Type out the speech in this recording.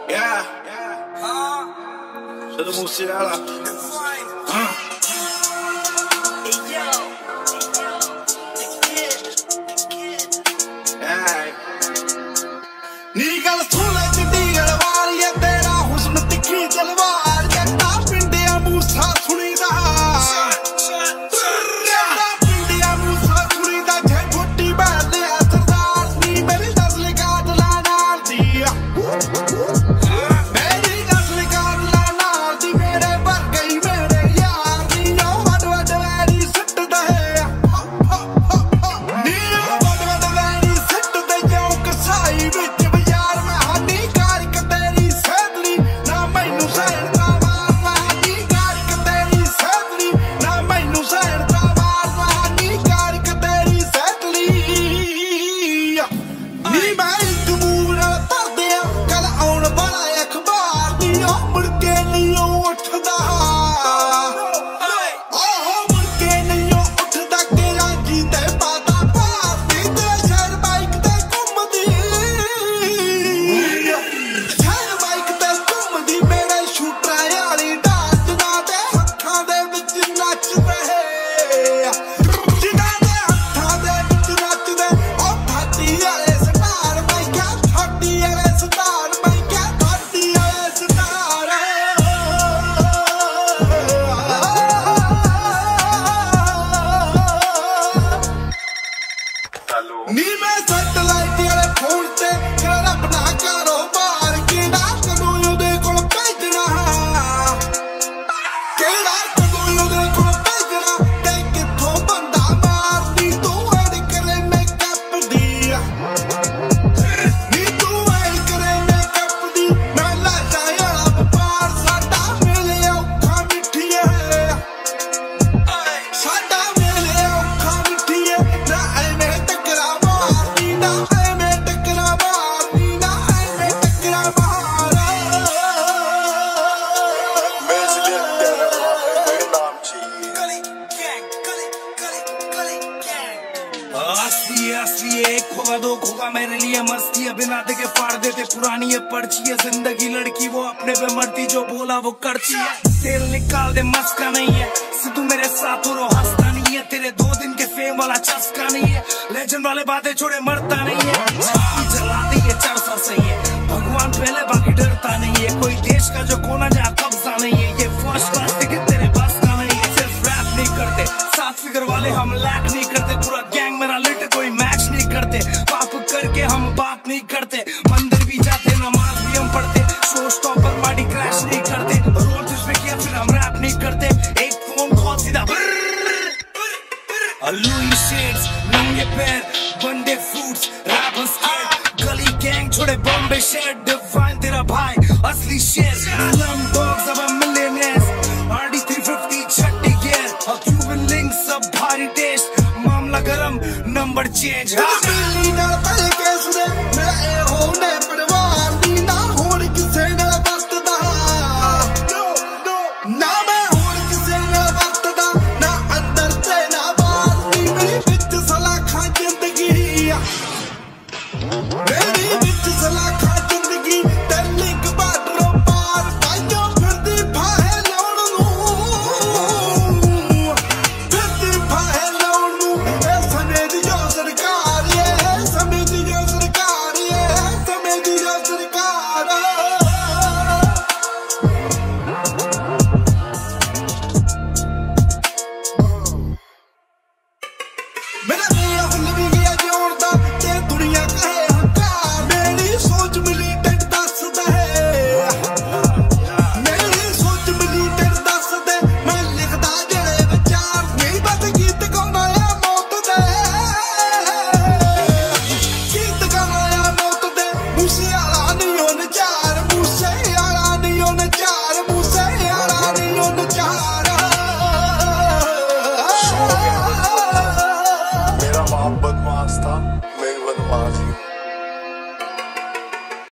Yeah. Şöyle musiği ala. ਨੀ ਗੱਲ ਸੁਣ ਲੈ ਚੰਡੀਗੜ੍ਹ ਵਾਲੀਏ ਤੇਰਾ ਹੁਸਨ ਤਿੱਖੀ ਤਲਵਾਰ ਜੱਟਾ ਪਿੰਡਿਆ ਮੂਸਾ ਸੁਣੀਦਾ ਪਿੰਡਿਆ ਮੂਸਾ ਸੁਣੀਦਾ ਜੇ ਛੋਟੀ ਬੈਲੇ ਸਰਦਾਰ ਨੀ ਮੇਰੀ ਨਸਲ ਕਾਤਲਾ ਨਾਲ ਦੀ ਮੇਰੀ ਨਸਲ ਕਾਤਲਾ ਨਾਲ ਦੀ ਮੇਰੇ ਵਰ ਗਈ ਮੇਰੇ ਯਾਰ ਨੀ ਉਹ ਵੱਡ ਵੱਡ ਵੈਰੀ ਸੁੱਟਦਾ ਹੈ ਨੀ ਉਹ ਵੱਡ ਵੱਡ ਵੈਰੀ ਸੁੱਟਦੇ ਜੋ ਕਸਾਈ ਵਿੱਚ ਨੀ ਮੈਂ ਸੈਟਲਾਈਟ ਵਾਲੇ ਫੋਨ ਤੇ ਕਰ ਆਪਣਾ ਕਾਰੋਬਾਰ ਕਿਹੜਾ ਕਦੋਂ ਉਹਦੇ ਕੋਲ ਭੇਜਣਾ ਕਿਹੜਾ ਕਦੋਂ ਉਹਦੇ ਕੋਲ ਭੇਜਣਾ ਤੇ ਕਿੱਥੋਂ ਬੰਦਾ ਮਾਰਦੀ ਤੂੰ ਐਡ ਕਰੇ ਮੇਕਅਪ ਦੀ ਨੀ ਤੂੰ ਐਡ ਕਰੇ ਮੇਕਅਪ ਦੀ ਮੈਂ ਲੈ ਜਾਇਆ ਵਪਾਰ ਸਾਡਾ ਮਿਲੇ ਔਖਾ ਮਿੱਠੀਏ ਸਾਡਾ ਮਿਲੇ ਔਖਾ ਮਿੱਠੀਏ ਨਾ ਐਵੇਂ एक होगा दो होगा मेरे लिए मस्ती है बिना देखे फाड़ देते पुरानी है पर्ची है जिंदगी लड़की वो अपने पे मरती जो बोला वो करती है तेल निकाल दे मस्का नहीं है सिद्धू मेरे साथ हो हंसता नहीं है तेरे 2 दिन के फेम वाला चस्का नहीं है लेजेंड वाले बातें छोड़े मरता नहीं है जला दी है चरसा सही है भगवान पहले बाकी डरता नहीं है कोई देश का जो कोना जहाँ कब्जा नहीं है ये फर्स्ट क्लास टिकट तेरे पास का नहीं है सिर्फ रैप नहीं करते 7 फिगर वाले हम लैक नहीं करते पूरा गैंग मेरा लिट कोई मैच नहीं करते पाप करके हम बात नहीं करते मंदिर भी जाते नमाज भी हम पढ़ते शो स्टॉपर माडी क्रैश नहीं करते रोल जिसमें किया फिर हम रैप नहीं करते एक फोन कॉल सीधा लुई शेड्स नंगे पैर बंदे फ्रूट्स रैपर्स गली गैंग छोड़े बॉम्बे शहर डिवाइन तेरा भाई असली शेर स्लम डॉग्स अब मिलियनेयर्स RD 350 छठी गियर क्यूबन लिंक्स सब भारी टेस्ट मामला गरम नंबर चेंज